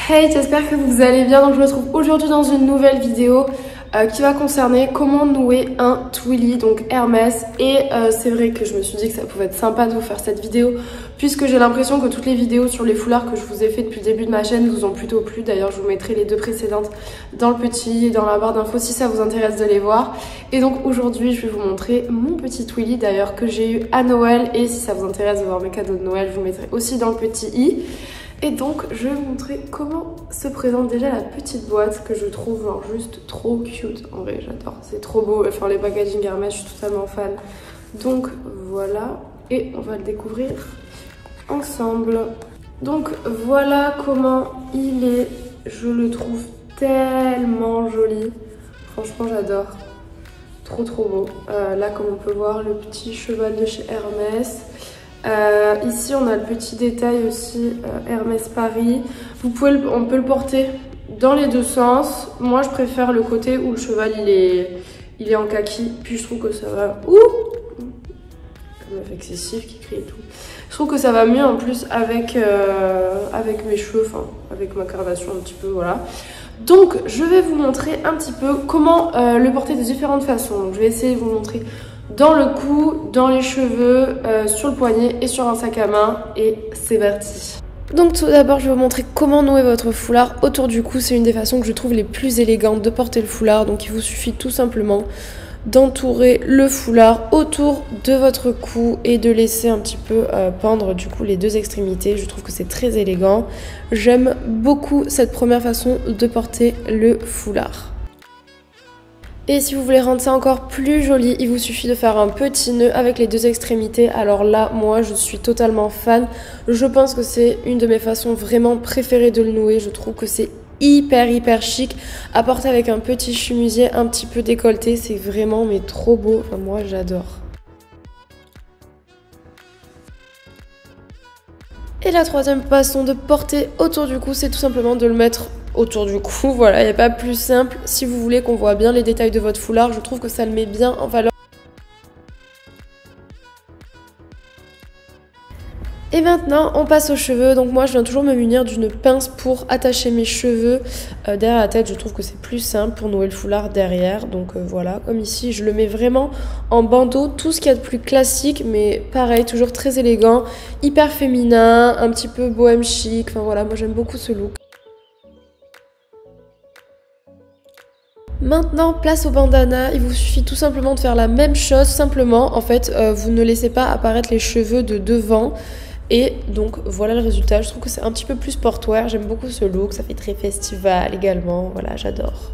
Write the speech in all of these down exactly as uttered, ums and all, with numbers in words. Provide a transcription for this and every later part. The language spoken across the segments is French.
Hey, j'espère que vous allez bien. Donc je me retrouve aujourd'hui dans une nouvelle vidéo euh, qui va concerner comment nouer un Twilly, donc Hermès. Et euh, c'est vrai que je me suis dit que ça pouvait être sympa de vous faire cette vidéo puisque j'ai l'impression que toutes les vidéos sur les foulards que je vous ai fait depuis le début de ma chaîne vous ont plutôt plu. D'ailleurs je vous mettrai les deux précédentes dans le petit et dans la barre d'infos si ça vous intéresse de les voir. Et donc aujourd'hui je vais vous montrer mon petit Twilly d'ailleurs que j'ai eu à Noël, et si ça vous intéresse de voir mes cadeaux de Noël, je vous mettrai aussi dans le petit i. Et donc je vais vous montrer comment se présente déjà la petite boîte que je trouve genre juste trop cute. En vrai j'adore, c'est trop beau, enfin les packaging Hermès, je suis totalement fan. Donc voilà, et on va le découvrir ensemble. Donc voilà comment il est, je le trouve tellement joli, franchement j'adore, trop trop beau. Euh, là comme on peut voir le petit cheval de chez Hermès. Euh, ici on a le petit détail aussi euh, Hermès Paris. Vous pouvez le, on peut le porter dans les deux sens. Moi je préfère le côté où le cheval il est, il est en kaki. Puis je trouve que ça va... Ouh, comme meuf excessif qui crie et tout. Je trouve que ça va mieux en plus avec, euh, avec mes cheveux, enfin avec ma carnation un petit peu, voilà. Donc je vais vous montrer un petit peu comment euh, le porter de différentes façons. Donc, je vais essayer de vous montrer dans le cou, dans les cheveux, euh, sur le poignet et sur un sac à main. Et c'est parti. Donc tout d'abord je vais vous montrer comment nouer votre foulard autour du cou. C'est une des façons que je trouve les plus élégantes de porter le foulard. Donc il vous suffit tout simplement d'entourer le foulard autour de votre cou et de laisser un petit peu euh, pendre du coup les deux extrémités. Je trouve que c'est très élégant. J'aime beaucoup cette première façon de porter le foulard. Et si vous voulez rendre ça encore plus joli, il vous suffit de faire un petit nœud avec les deux extrémités. Alors là, moi, je suis totalement fan. Je pense que c'est une de mes façons vraiment préférées de le nouer. Je trouve que c'est hyper, hyper chic. À porter avec un petit chemisier un petit peu décolleté. C'est vraiment, mais trop beau. Enfin, moi, j'adore. Et la troisième façon de porter autour du cou, c'est tout simplement de le mettre autour du cou. Voilà, il n'y a pas plus simple. Si vous voulez qu'on voit bien les détails de votre foulard, je trouve que ça le met bien en valeur. Et maintenant, on passe aux cheveux. Donc moi, je viens toujours me munir d'une pince pour attacher mes cheveux euh, derrière la tête. Je trouve que c'est plus simple pour nouer le foulard derrière. Donc euh, voilà, comme ici, je le mets vraiment en bandeau. Tout ce qu'il y a de plus classique, mais pareil, toujours très élégant, hyper féminin, un petit peu bohème chic. Enfin voilà, moi j'aime beaucoup ce look. Maintenant, place au bandana. Il vous suffit tout simplement de faire la même chose. Simplement, en fait, euh, vous ne laissez pas apparaître les cheveux de devant. Et donc voilà le résultat. Je trouve que c'est un petit peu plus sportwear. J'aime beaucoup ce look. Ça fait très festival également. Voilà, j'adore.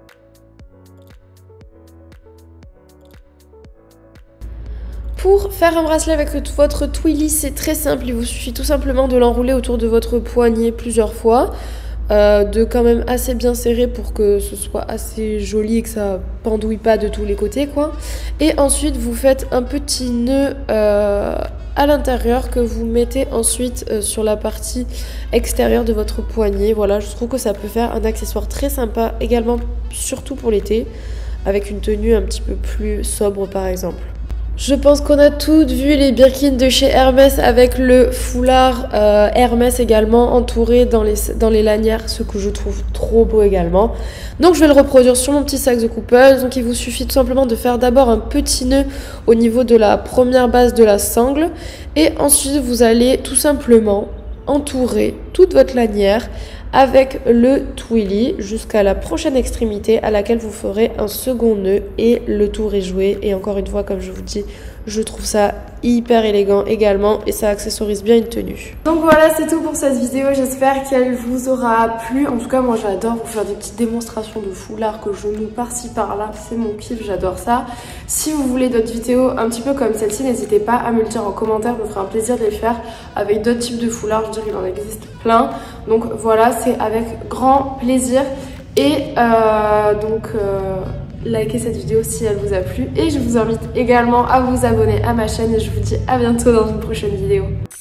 Pour faire un bracelet avec votre Twilly, c'est très simple. Il vous suffit tout simplement de l'enrouler autour de votre poignet plusieurs fois. Euh, de quand même assez bien serrer pour que ce soit assez joli et que ça pendouille pas de tous les côtés quoi. Et ensuite vous faites un petit nœud euh, à l'intérieur que vous mettez ensuite euh, sur la partie extérieure de votre poignet. Voilà, je trouve que ça peut faire un accessoire très sympa également, surtout pour l'été, avec une tenue un petit peu plus sobre par exemple. Je pense qu'on a toutes vu les Birkin de chez Hermès avec le foulard euh, Hermès également entouré dans les, dans les lanières, ce que je trouve trop beau également. Donc je vais le reproduire sur mon petit sac de coupeuse. Donc il vous suffit tout simplement de faire d'abord un petit nœud au niveau de la première base de la sangle et ensuite vous allez tout simplement entourer toute votre lanière avec le Twilly jusqu'à la prochaine extrémité à laquelle vous ferez un second nœud et le tour est joué. Et encore une fois, comme je vous dis, je trouve ça hyper élégant également et ça accessorise bien une tenue. Donc voilà, c'est tout pour cette vidéo. J'espère qu'elle vous aura plu. En tout cas, moi j'adore vous faire des petites démonstrations de foulard que je noue par-ci par-là. C'est mon kiff, j'adore ça. Si vous voulez d'autres vidéos un petit peu comme celle-ci, n'hésitez pas à me le dire en commentaire. Je me ferai un plaisir de les faire avec d'autres types de foulards. Je dirais qu'il en existe plein. Donc voilà, c'est avec grand plaisir. Et euh, donc... Euh likez cette vidéo si elle vous a plu et je vous invite également à vous abonner à ma chaîne et je vous dis à bientôt dans une prochaine vidéo.